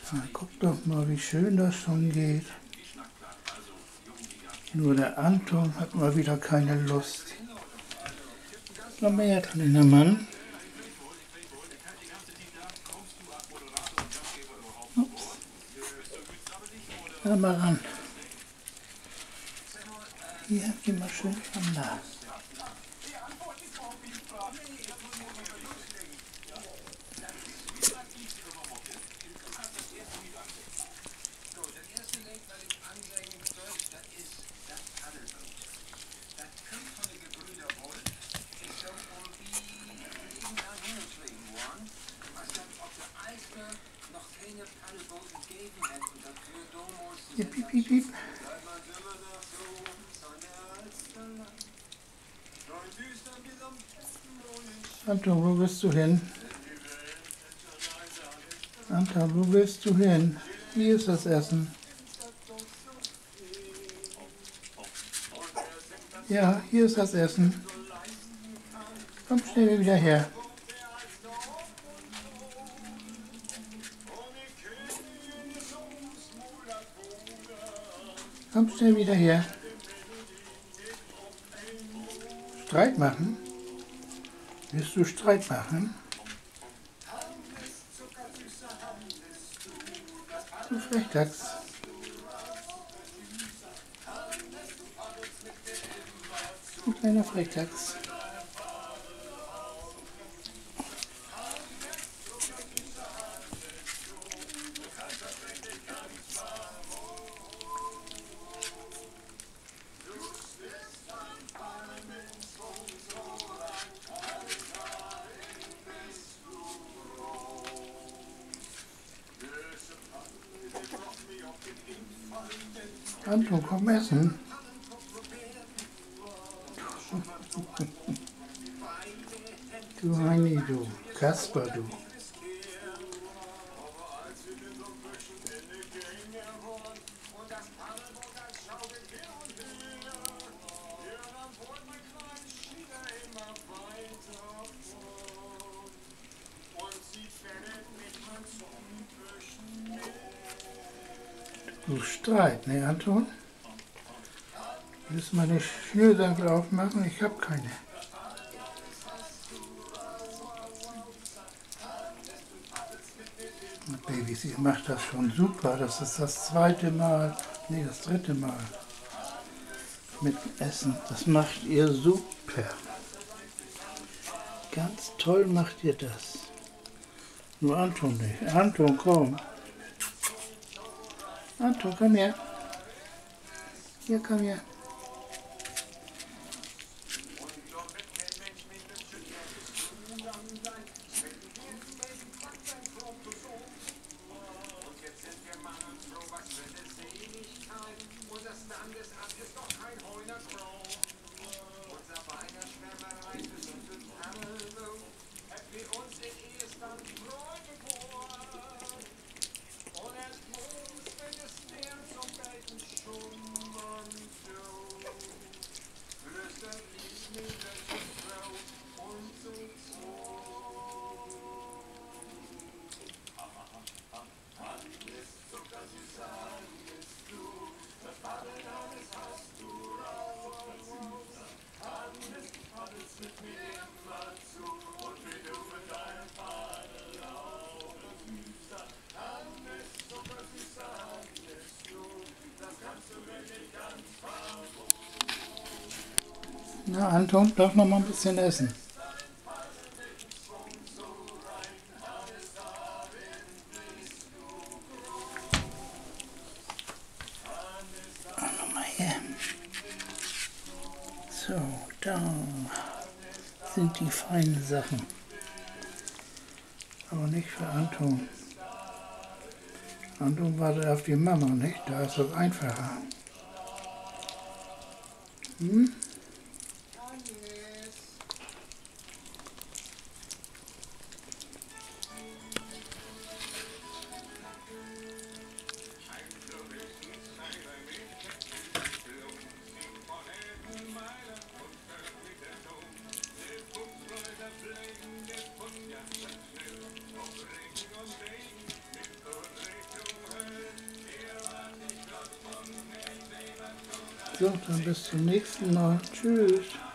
Na, guck doch mal, wie schön das schon geht. Nur der Anton hat mal wieder keine Lust. Noch mehr dran in der Mann. Ups. Ja, mal ran. Hier, geh mal schön ran da. Hier, piep, piep, piep. Anton, wo willst du hin? Anton, wo willst du hin? Hier ist das Essen. Ja, hier ist das Essen. Komm schnell wieder her. Komm schnell wieder her. Streit machen? Willst du Streit machen? Du Frechdachs. Du kleiner Frechdachs. Anton, komm essen. Du Heini, du Kasper, du. Du Streit, ne Anton? Willst du meine Schnürsenkel aufmachen? Ich habe keine. Babys, ihr macht das schon super. Das ist das zweite Mal, nee, das dritte Mal mit Essen. Das macht ihr super. Ganz toll macht ihr das. Nur Anton nicht. Anton, komm. Anton, komm her. Hier, komm her. Na Anton, darf noch mal ein bisschen essen. Nochmal her. So, da sind die feinen Sachen. Aber nicht für Anton. Anton wartet auf die Mama, nicht? Da ist das einfacher. Hm? So, dann bis zum nächsten Mal. Tschüss.